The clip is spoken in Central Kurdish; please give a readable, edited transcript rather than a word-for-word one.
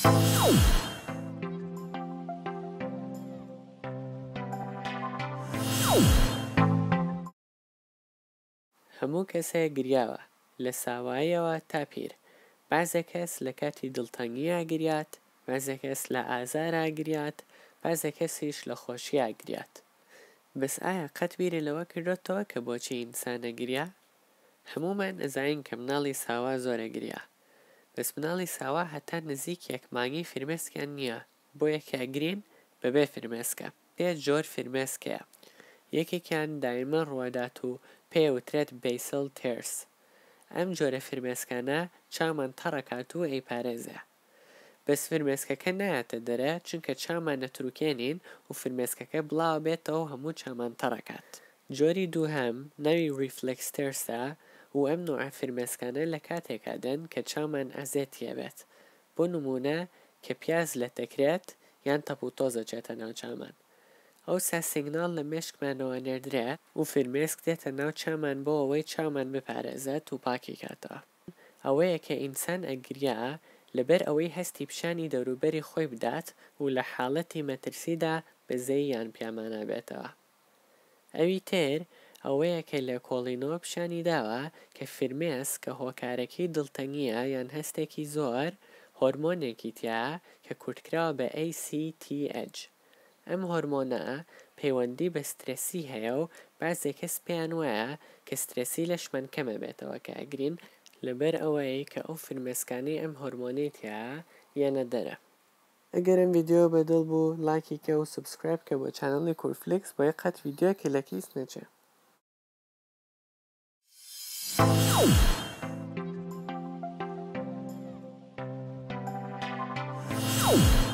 هەموو کەسێک گریاوە لە ساواییەوە تا پیر. بعضێک کەس لە کاتی دڵتەنگیە گریات، بعضێک کەس لە ئازارە گریات، بعضێک کەسیش لە خۆشیە گریات. بەس ئایا قەت بیری لەوە کردوتەوە کە بۆچی ئینسانە گریا؟ هەموومان ئەزانین کە مناڵی ساوا زۆرە گریا. بەس مناڵی ساوا هەتا نزیک یەک مانگی فرمێسکیان نییە، بۆیە کە ئەگرین بەبێ فرمێسکە. پێ جۆر فرمێسکەیە. یەکێکیان دایمە ڕوادات و پێوترێت بیسل تێرس. ئەم جۆرە فرمێسکانە چامان تەڕەکات و ئەیپارێزێ. بەس فرمێسکەکە نایەتە دەرە چونکە چامان نەتروکێنین و فرمێسکەکە بڵاو بێتەوە هەموو چامان تەڕەکات. جۆری دووهەم ناوی ریفلێکس تێرسە و ئەم نوعە فرمێسکانە لە کاتێکا دەن کە چامان ئەزێتیە بێت. بۆ نمونە کە پیاز لەتەکرێت یان تەپ و تۆزە چێتە ناو چامان. ئەوسا سیگناڵ لە مێشکمانەوە نێردرێت و فرمێسک دێتە ناو چامان بۆ ئەوەی چامان بپارێزێت و پاکی کاتەوە. ئەوەیە کە ئینسان ئەگریا لەبەر ئەوەی هەستی پیشانی دەوروبەری خۆی بدات و لە حاڵەتی مەترسیدا بەزەی یان پیامانە بێتەوە. ئەوی تر ئەوەیە کە لە کۆڵینەوە پیشانی داوە کە فرمێسک کە هۆکارێکی دڵتەنگیە یان هەستێکی زۆر هۆرمۆنێکی تیا کە کورتکراوە بە ACTH. ئەم هۆرمۆنە پەیوەندی بە سترێسی هەیە و بعضێک کەس پێیان وایە کە سترێسی لەشمان کەمە بێتەوە کە ئەگرین لەبەر ئەوەی کە ئەو فرمێسکانەی ئەم هۆرمۆنەی تیا یانە دەرە. ئەگەر ئەم ڤیدیۆ بەدڵ بوو لایکی کە و سبسکرایب کە بۆ چانەڵی کورفلیکس بۆ یە قەت ڤیدیۆکە لە کیس نەچێ.